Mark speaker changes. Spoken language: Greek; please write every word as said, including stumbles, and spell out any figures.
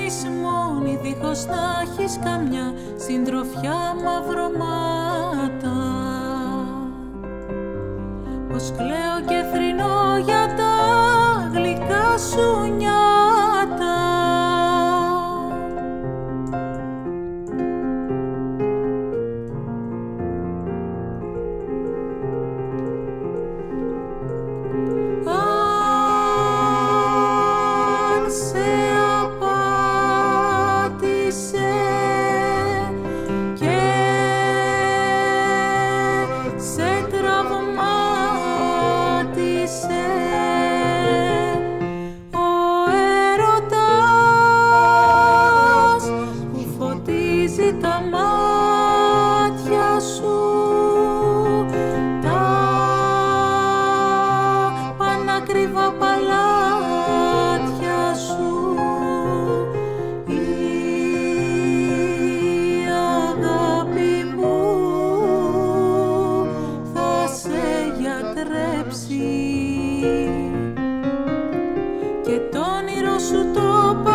Speaker 1: μείνεις μόνη δίχως να έχεις καμιά συντροφιά μαυρωμάτα. Πως κλαίω και θρηνώ για τα γλυκά σου νιάτα. Τα μάτια σου, τα πανάκριβα παλάτια σου, η αγάπη μου θα σε γιατρέψει και το όνειρο σου το